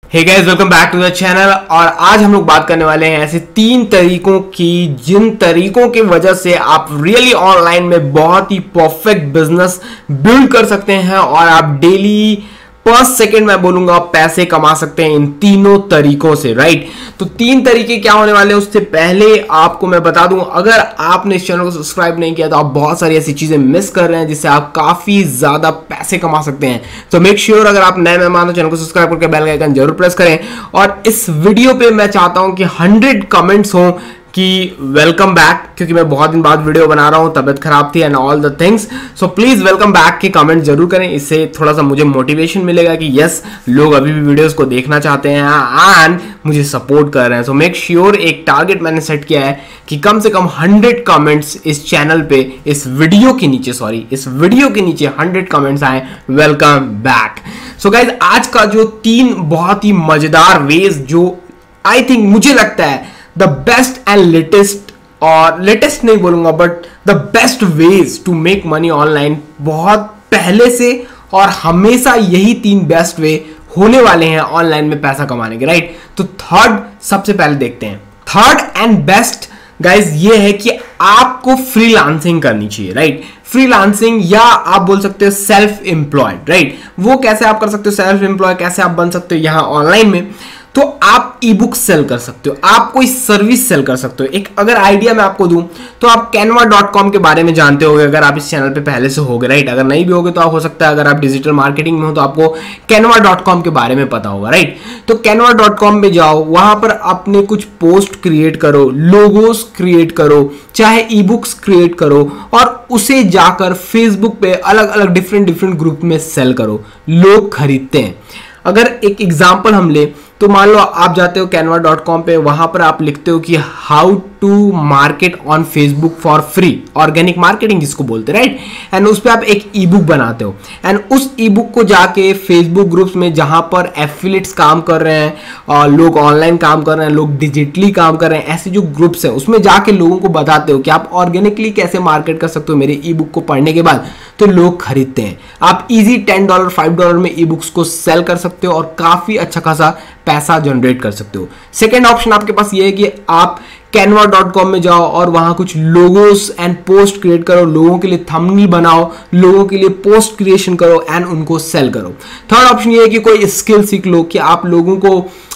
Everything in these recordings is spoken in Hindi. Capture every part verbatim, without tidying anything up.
Hey guys, welcome back to the channel. और आज हम लोग बात करने वाले हैं ऐसे तीन तरीकों की जिन तरीकों की वजह से आप रियली ऑनलाइन में बहुत ही परफेक्ट बिजनेस बिल्ड कर सकते हैं और आप डेली पर सेकेंड मैं बोलूंगा पैसे कमा सकते हैं इन तीनों तरीकों से, राइट। तो तीन तरीके क्या होने वाले हैं उससे पहले आपको मैं बता दूं, अगर आपने इस चैनल को सब्सक्राइब नहीं किया तो आप बहुत सारी ऐसी चीजें मिस कर रहे हैं जिससे आप काफी ज्यादा पैसे कमा सकते हैं। तो मेक श्योर अगर आप नए मेहमान हो चैनल को सब्सक्राइब करके बेल आइकन जरूर प्रेस करें। और इस वीडियो पे मैं चाहता हूं कि हंड्रेड कमेंट्स हों कि वेलकम बैक, क्योंकि मैं बहुत दिन बाद वीडियो बना रहा हूं, तबियत खराब थी and all the things. So please welcome back के कमेंट जरूर करें, इससे थोड़ा सा मुझे मोटिवेशन मिलेगा कि यस लोग अभी भी वीडियोस को देखना चाहते हैं एंड मुझे सपोर्ट कर रहे हैं। सो मेक श्योर एक टारगेट मैंने सेट किया है कि कम से कम हंड्रेड कमेंट्स इस चैनल पे, इस वीडियो के नीचे सॉरी इस वीडियो के नीचे हंड्रेड कमेंट्स आए वेलकम बैक। सो गाइज, आज का जो तीन बहुत ही मजेदार वेज जो आई थिंक मुझे लगता है द बेस्ट एंड लेटेस्ट, और लेटेस्ट नहीं बोलूंगा but the best ways to make money online, बहुत पहले से और हमेशा यही तीन बेस्ट वे होने वाले हैं ऑनलाइन में पैसा कमाने के, राइट। तो थर्ड सबसे पहले देखते हैं। थर्ड एंड बेस्ट गाइज ये है कि आपको फ्रीलांसिंग करनी चाहिए, राइट। फ्रीलांसिंग या आप बोल सकते हो सेल्फ एम्प्लॉयड, राइट। वो कैसे आप कर सकते हो, सेल्फ एम्प्लॉय कैसे आप बन सकते हो यहां ऑनलाइन में। तो आप ई बुक सेल कर सकते हो, आप कोई सर्विस सेल कर सकते हो। एक अगर आइडिया मैं आपको दूं तो आप कैनवा डॉट कॉम के बारे में जानते होगे अगर आप इस चैनल पे पहले से होगे, राइट। अगर नहीं भी होगे तो आप हो सकता है अगर आप डिजिटल मार्केटिंग में हो तो आपको कैनवा डॉट कॉम के बारे में पता होगा, राइट। तो कैनवा डॉट कॉम पे जाओ, वहां पर अपने कुछ पोस्ट क्रिएट करो, लोगोस क्रिएट करो, चाहे ई बुक्स क्रिएट करो और उसे जाकर फेसबुक पे अलग अलग डिफरेंट डिफरेंट ग्रुप में सेल करो। लोग खरीदते हैं। अगर एक एग्जाम्पल हम ले तो मान लो आप जाते हो कैनवा डॉट कॉम पे, वहां पर आप लिखते हो कि how to market on Facebook for free, organic marketing जिसको बोलते हैं, राइट। एंड उस पर आप एक ई बुक बनाते हो एंड उस ई बुक को जाके फेसबुक ग्रुप्स में जहां पर एफिलिएट्स काम कर रहे हैं और लोग ऑनलाइन काम कर रहे हैं, लोग डिजिटली काम कर रहे हैं, ऐसे जो ग्रुप्स हैं उसमें जाके लोगों को बताते हो कि आप ऑर्गेनिकली कैसे मार्केट कर सकते हो मेरे ई बुक को पढ़ने के बाद। तो लोग खरीदते हैं। आप easy ten dollar five dollar में ई बुक्स को सेल कर सकते हो और काफी अच्छा खासा पैसा जनरेट कर सकते हो। सेकेंड ऑप्शन आपके पास ये है कि आप कैनवा डॉट कॉम में जाओ और वहां कुछ लोगोस एंड पोस्ट क्रिएट करो, लोगों के लिए थंबनेल बनाओ, लोगों के लिए पोस्ट क्रिएशन करो एंड उनको सेल करो। थर्ड ऑप्शन ये है कि कोई स्किल सीख लो कि आप लोगों को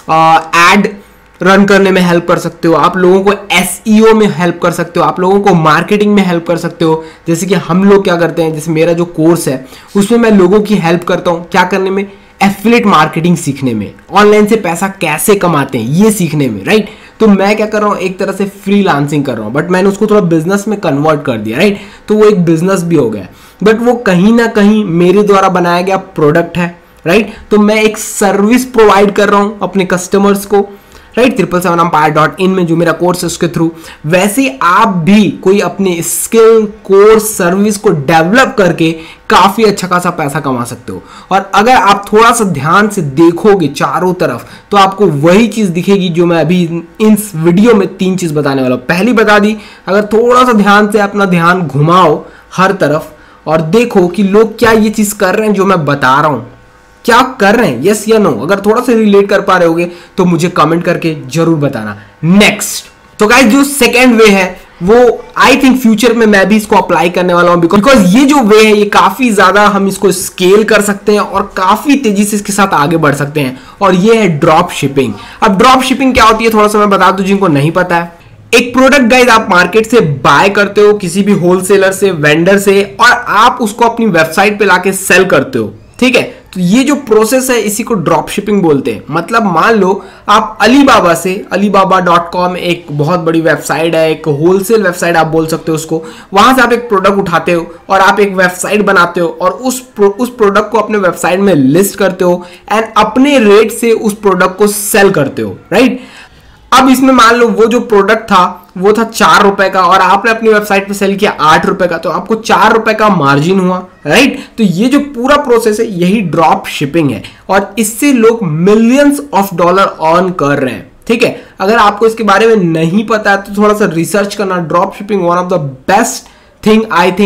एड रन करने में हेल्प कर सकते हो, आप लोगों को एसईओ में हेल्प कर सकते हो, आप लोगों को मार्केटिंग में हेल्प कर सकते हो। जैसे कि हम लोग क्या करते हैं, जैसे मेरा जो कोर्स है उसमें मैं लोगों की हेल्प करता हूं क्या करने में, एफिलिएट मार्केटिंग सीखने में, ऑनलाइन से पैसा कैसे कमाते हैं ये सीखने में, राइट। तो मैं क्या कर रहा हूं, एक तरह से फ्रीलांसिंग कर रहा हूं बट मैंने उसको थोड़ा बिजनेस में कन्वर्ट कर दिया, राइट। तो वो एक बिजनेस भी हो गया बट वो कहीं ना कहीं मेरे द्वारा बनाया गया प्रोडक्ट है, राइट। तो मैं एक सर्विस प्रोवाइड कर रहा हूं अपने कस्टमर्स को, right. Triple seven empire dot in में जो मेरा कोर्स है उसके थ्रू। वैसे आप भी कोई अपने स्किल कोर्स सर्विस को डेवलप करके काफी अच्छा खासा पैसा कमा सकते हो। और अगर आप थोड़ा सा ध्यान से देखोगे चारों तरफ तो आपको वही चीज दिखेगी जो मैं अभी इस वीडियो में तीन चीज बताने वाला हूं। पहली बता दी, अगर थोड़ा सा ध्यान से अपना ध्यान घुमाओ हर तरफ और देखो कि लोग क्या ये चीज कर रहे हैं जो मैं बता रहा हूं, क्या कर रहे हैं, यस या नो। अगर थोड़ा सा रिलेट कर पा रहे होगे तो मुझे कमेंट करके जरूर बताना। नेक्स्ट, तो गाइस जो सेकेंड वे है वो आई थिंक फ्यूचर में मैं भी इसको अप्लाई करने वाला हूं बिकॉज ये जो वे है ये काफी ज्यादा हम इसको स्केल कर सकते हैं और काफी तेजी से इसके साथ आगे बढ़ सकते हैं, और ये है ड्रॉप शिपिंग। अब ड्रॉप शिपिंग क्या होती है थोड़ा सा मैं बता दूं जिनको नहीं पता है। एक प्रोडक्ट गाइस आप मार्केट से बाय करते हो किसी भी होलसेलर से, वेंडर से, और आप उसको अपनी वेबसाइट पे लाके सेल करते हो, ठीक है। तो ये जो प्रोसेस है इसी को ड्रॉप शिपिंग बोलते हैं। मतलब मान लो आप अलीबाबा से, अलीबाबा डॉट कॉम एक बहुत बड़ी वेबसाइट है, एक होलसेल वेबसाइट आप बोल सकते हो उसको, वहां से आप एक प्रोडक्ट उठाते हो और आप एक वेबसाइट बनाते हो और उस प्रो, उस प्रोडक्ट को अपने वेबसाइट में लिस्ट करते हो एंड अपने रेट से उस प्रोडक्ट को सेल करते हो, राइट। अब इसमें मान लो वो जो प्रोडक्ट था वो था चार रुपए का और आपने अपनी वेबसाइट पे सेल किया आठ रुपए का, तो आपको चार रुपए का मार्जिन हुआ, राइट। तो ये जो पूरा प्रोसेस है यही ड्रॉप शिपिंग है और इससे लोग मिलियंस ऑफ डॉलर अर्न कर रहे हैं, ठीक है। अगर आपको इसके बारे में नहीं पता है तो थोड़ा सा रिसर्च करना। Drop shipping one of the best thing I think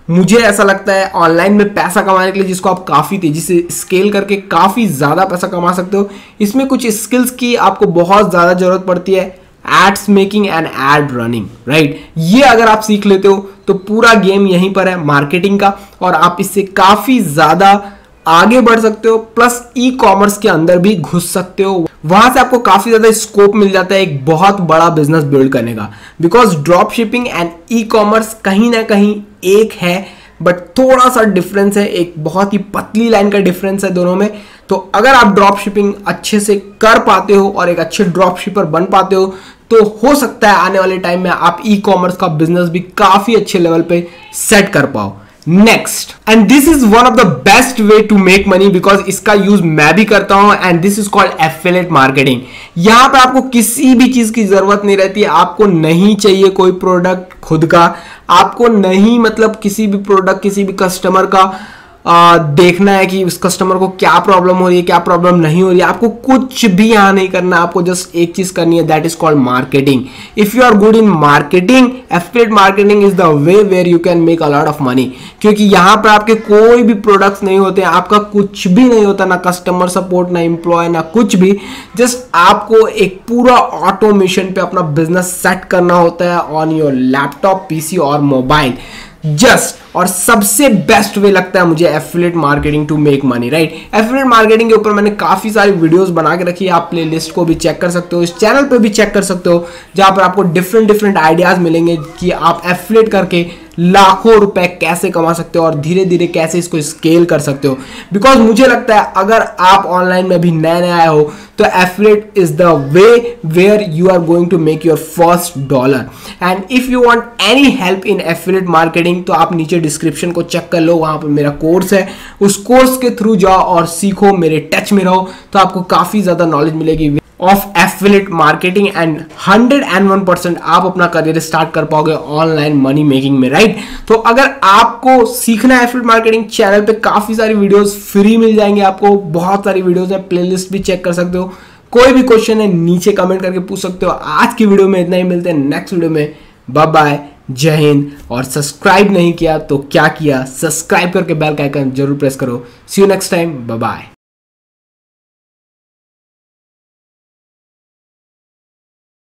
मुझे ऐसा लगता है ऑनलाइन में पैसा कमाने के लिए, जिसको आप काफ़ी तेज़ी से स्केल करके काफ़ी ज़्यादा पैसा कमा सकते हो, इसमें कुछ स्किल्स की आपको बहुत ज़्यादा ज़रूरत पड़ती है। Ads making and ad running, right. ये अगर आप सीख लेते हो तो पूरा गेम यहीं पर है मार्केटिंग का, और आप इससे काफ़ी ज़्यादा आगे बढ़ सकते हो। प्लस ई कॉमर्स के अंदर भी घुस सकते हो, वहां से आपको काफी ज्यादा स्कोप मिल जाता है एक बहुत बड़ा बिजनेस बिल्ड करने का। Because drop shipping and e commerce कहीं ना कहीं एक है, बट थोड़ा सा डिफरेंस है, एक बहुत ही पतली लाइन का डिफरेंस है दोनों में। तो अगर आप ड्रॉप शिपिंग अच्छे से कर पाते हो और एक अच्छे ड्रॉप शिपर बन पाते हो, तो हो सकता है आने वाले टाइम में आप ई कॉमर्स का बिजनेस भी काफी अच्छे लेवल पे सेट कर पाओ। Next, and this is one of the best way to make money, because इसका यूज मैं भी करता हूं, and this is called affiliate marketing. यहां पर आपको किसी भी चीज की जरूरत नहीं रहती है, आपको नहीं चाहिए कोई प्रोडक्ट खुद का, आपको नहीं मतलब किसी भी प्रोडक्ट किसी भी कस्टमर का आ, देखना है कि उस कस्टमर को क्या प्रॉब्लम हो रही है क्या प्रॉब्लम नहीं हो रही है, आपको कुछ भी यहां नहीं करना, आपको जस्ट एक चीज करनी है, that is called marketing. If you are good in marketing, affiliate marketing is the way where you can make a lot of money, क्योंकि यहां पर आपके कोई भी प्रोडक्ट्स नहीं होते हैं, आपका कुछ भी नहीं होता, ना कस्टमर सपोर्ट, ना एम्प्लॉय, ना कुछ भी, जस्ट आपको एक पूरा ऑटोमेशन पे अपना बिजनेस सेट करना होता है ऑन योर लैपटॉप, पीसी और मोबाइल जस्ट। और सबसे बेस्ट वे लगता है मुझे affiliate marketing to make money, right. Affiliate marketing के ऊपर मैंने काफी सारी वीडियोस बना के रखी है, आप प्लेलिस्ट को भी चेक कर सकते हो, इस चैनल पे भी चेक कर सकते हो, जहां पर आपको डिफरेंट डिफरेंट आइडियाज मिलेंगे कि आप एफिलिएट करके लाखों रुपए कैसे कमा सकते हो और धीरे धीरे कैसे इसको स्केल कर सकते हो। बिकॉज मुझे लगता है अगर आप ऑनलाइन में अभी नए नए आए हो तो affiliate is the way where you are going to make your first dollar. And if you want any help in affiliate marketing तो आप नीचे डिस्क्रिप्शन को चेक कर लो, वहां पर मेरा कोर्स है, उस कोर्स के थ्रू जाओ और सीखो, मेरे टच में रहो, तो आपको काफी ज्यादा नॉलेज मिलेगी of affiliate marketing, and hundred and one percent आप अपना करियर स्टार्ट कर पाओगे ऑनलाइन मनी मेकिंग में, राइट। तो अगर आपको सीखना है एफिलिएट मार्केटिंग, चैनल पे काफी सारी वीडियोस फ्री मिल जाएंगे आपको, बहुत सारी वीडियोस है, प्लेलिस्ट भी चेक कर सकते हो। कोई भी क्वेश्चन है नीचे कमेंट करके पूछ सकते हो। आज की वीडियो में इतना ही, मिलते हैं नेक्स्ट वीडियो में, बाय बाय, जय हिंद। और सब्सक्राइब नहीं किया तो क्या किया, सब्सक्राइब करके बेल का आइकन जरूर प्रेस करो। See you next time, bye bye.